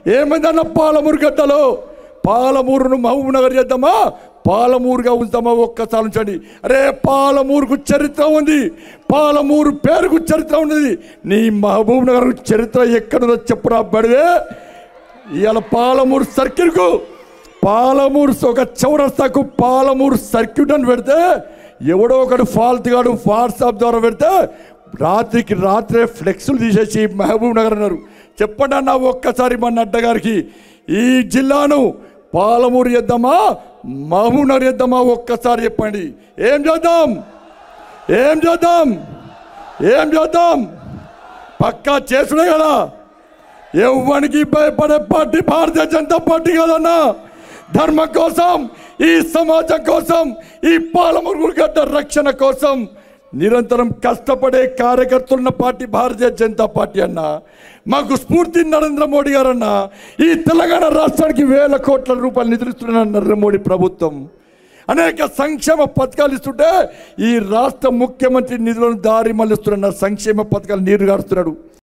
ఏమైందన్న పాలమూరు గడ్డలో పాలమూరును మహబూబ్ నగర్ చేద్దామా, పాలమూరుగా ఉంచుతామా? ఒక్కసారి ఉంచండి. అరే పాలమూరుకు చరిత్ర ఉంది, పాలమూరు పేరుకు చరిత్ర ఉన్నది. నీ మహబూబ్ నగర్ చరిత్ర ఎక్కడుందో చెప్పురా బడివే. ఇవాళ పాలమూరు సర్కిల్కు, పాలమూరు ఒక చౌరస్తాకు పాలమూరు సర్క్యూట్ అని పెడితే ఎవడో ఒకడు ఫాల్త్ గాడు వాట్సాప్ ద్వారా పెడితే రాత్రికి రాత్రే ఫ్లెక్సులు తీసేసి మహబూబ్ నగర్ అన్నారు. చెప్పండి అన్న ఒక్కసారి మన నడ్డా గారికి, ఈ జిల్లాను పాలమూరు చేద్దామా, మహబూబ్ నగర్ చేద్దామా? ఒక్కసారి చెప్పండి. ఏం చేద్దాం, ఏం చేద్దాం, ఏం చేద్దాం? పక్కా చేసుడే కదా. ఎవరికి భయపడే పార్టీ భారతీయ జనతా పార్టీ కదన్నా. ధర్మం కోసం, ఈ సమాజం కోసం, ఈ పాలమూరు గడ్డ రక్షణ కోసం నిరంతరం కష్టపడే కార్యకర్తలున్న పార్టీ భారతీయ జనతా పార్టీ అన్న. మాకు స్ఫూర్తి నరేంద్ర మోడీ గారన్న. ఈ తెలంగాణ రాష్ట్రానికి వేల కోట్ల రూపాయలు నిధులిస్తున్న నరేంద్ర మోడీ ప్రభుత్వం అనేక సంక్షేమ పథకాలు ఇస్తుంటే ఈ రాష్ట్ర ముఖ్యమంత్రి నిధులను దారి మళ్ళిస్తున్న సంక్షేమ పథకాలు నీరు గారుస్తున్నాడు.